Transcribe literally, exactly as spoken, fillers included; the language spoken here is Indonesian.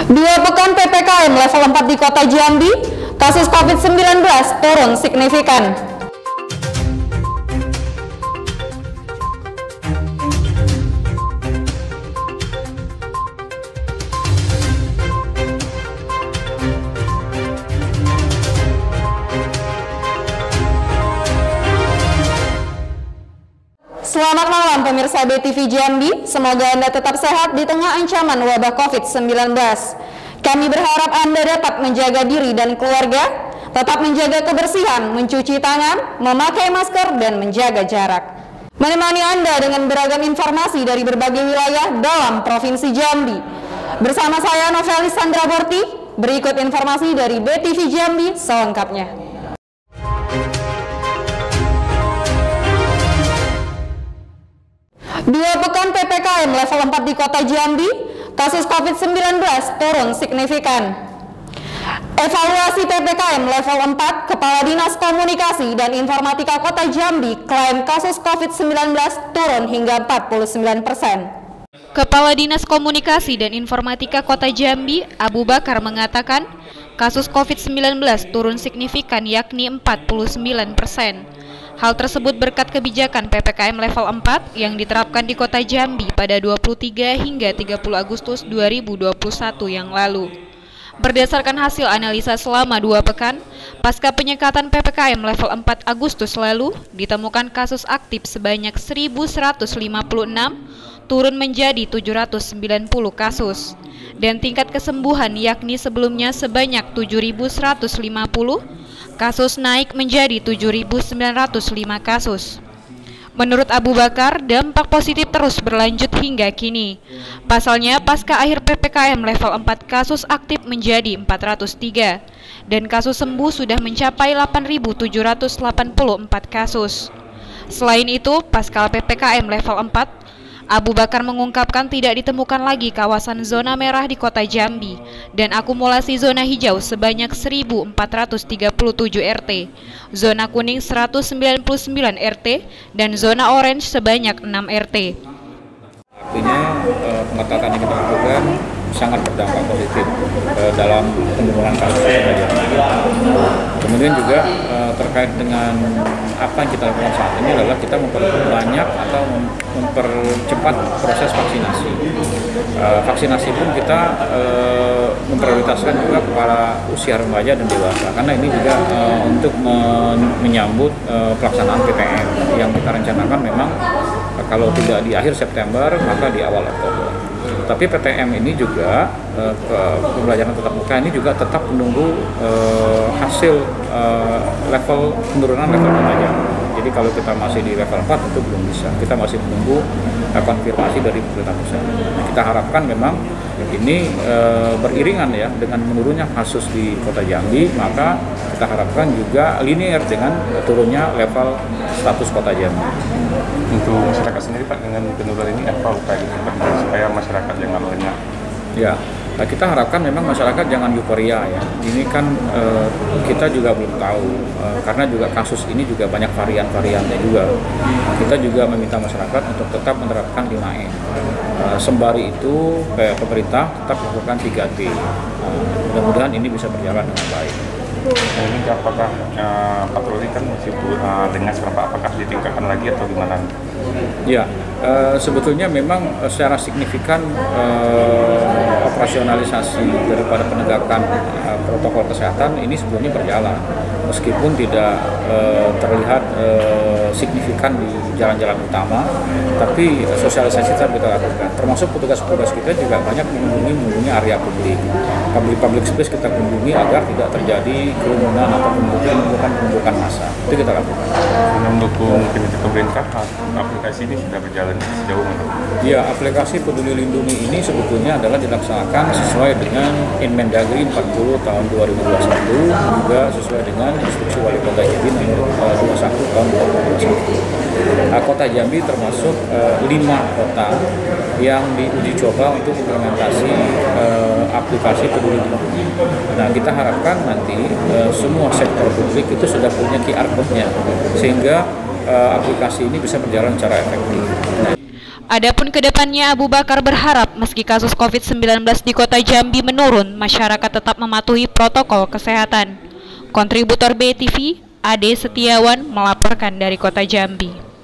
Dua pekan P P K M level empat di Kota Jambi, kasus COVID sembilan belas turun signifikan. Selamat malam pemirsa B T V Jambi, semoga Anda tetap sehat di tengah ancaman wabah COVID sembilan belas. Kami berharap Anda dapat menjaga diri dan keluarga, tetap menjaga kebersihan, mencuci tangan, memakai masker, dan menjaga jarak. Menemani Anda dengan beragam informasi dari berbagai wilayah dalam Provinsi Jambi. Bersama saya Novelis Sandraborti, berikut informasi dari B T V Jambi selengkapnya. Dua pekan P P K M level empat di Kota Jambi, kasus COVID sembilan belas turun signifikan. Evaluasi P P K M level empat, Kepala Dinas Komunikasi dan Informatika Kota Jambi klaim kasus COVID sembilan belas turun hingga empat puluh sembilan persen. Kepala Dinas Komunikasi dan Informatika Kota Jambi, Abu Bakar, mengatakan kasus COVID sembilan belas turun signifikan yakni empat puluh sembilan persen. Hal tersebut berkat kebijakan P P K M level empat yang diterapkan di Kota Jambi pada dua puluh tiga hingga tiga puluh Agustus dua ribu dua puluh satu yang lalu. Berdasarkan hasil analisa selama dua pekan, pasca penyekatan P P K M level empat Agustus lalu, ditemukan kasus aktif sebanyak seribu seratus lima puluh enam, turun menjadi tujuh ratus sembilan puluh kasus. Dan tingkat kesembuhan yakni sebelumnya sebanyak tujuh ribu seratus lima puluh, kasus naik menjadi tujuh ribu sembilan ratus lima kasus. Menurut Abu Bakar, dampak positif terus berlanjut hingga kini. Pasalnya, pasca akhir P P K M level empat, kasus aktif menjadi empat ratus tiga, dan kasus sembuh sudah mencapai delapan ribu tujuh ratus delapan puluh empat kasus. Selain itu, pasca P P K M level empat, Abu Bakar mengungkapkan tidak ditemukan lagi kawasan zona merah di Kota Jambi dan akumulasi zona hijau sebanyak seribu empat ratus tiga puluh tujuh R T, zona kuning seratus sembilan puluh sembilan R T, dan zona orange sebanyak enam R T. Artinya eh, pengetatan yang kita lakukan sangat berdampak positif eh, dalam penurunan kasus saja. Kemudian juga eh, terkait dengan apa yang kita lakukan saat ini adalah kita memperbanyak atau mempercepat proses vaksinasi. Uh, vaksinasi pun kita uh, memprioritaskan juga kepada usia remaja dan dewasa, karena ini juga uh, untuk men menyambut uh, pelaksanaan P T M yang kita rencanakan memang uh, kalau tidak di akhir September maka di awal Oktober. Tapi P T M ini juga uh, ke pembelajaran tatap muka ini juga tetap menunggu uh, hasil uh, level penurunan level remaja. Jadi kalau kita masih di level empat itu belum bisa. Kita masih menunggu uh, konfirmasi dari pemerintah pusat. Nah, kita harapkan memang ini uh, beriringan ya dengan menurunnya kasus di Kota Jambi, maka kita harapkan juga linear dengan turunnya level status Kota Jambi. Untuk masyarakat sendiri Pak, dengan penurunan ini apa upaya supaya masyarakat jangan lengah? Ya, nah kita harapkan memang masyarakat jangan euforia ya. Ini kan eh, kita juga belum tahu eh, karena juga kasus ini juga banyak varian-variannya juga. Kita juga meminta masyarakat untuk tetap menerapkan lima M. Eh, sembari itu eh, pemerintah tetap melakukan tiga T. Eh, mudah-mudahan ini bisa berjalan dengan baik. Nah, ini apakah uh, patroli kan masih uh, dengan seberapa, apakah ditingkatkan lagi atau gimana? Ya, uh, sebetulnya memang uh, secara signifikan uh, operasionalisasi daripada penegakan uh, protokol kesehatan ini sebetulnya berjalan, meskipun tidak uh, terlihat uh, signifikan di jalan-jalan utama, tapi uh, sosialisasi tetap kita lakukan. Termasuk petugas-petugas kita juga banyak mengunjungi mengunjungi area publik, public-public space kita kunjungi agar tidak terjadi kerumunan atau penumpukan-penumpukan massa. Itu kita lakukan. Untuk mendukung kinerja pemerintah, aplikasi ini sudah berjalan sejauh mana? Ya, aplikasi Peduli Lindungi ini sebetulnya adalah dilaksanakan sesuai dengan Inmendagri empat puluh tahun dua ribu dua puluh satu, juga sesuai dengan Instruksi Wali Kota Jambi nomor dua puluh satu tahun dua ribu dua puluh satu. Nah, Kota Jambi termasuk uh, lima kota yang diuji coba untuk implementasi uh, aplikasi Peduli Lindungi. Nah, kita harapkan nanti uh, semua sektor publik itu sudah punya Q R code-nya, sehingga uh, aplikasi ini bisa berjalan secara efektif. Nah, Adapun kedepannya Abu Bakar berharap meski kasus COVID sembilan belas di kota Jambi menurun, masyarakat tetap mematuhi protokol kesehatan. Kontributor B T V, Ade Setiawan melaporkan dari kota Jambi.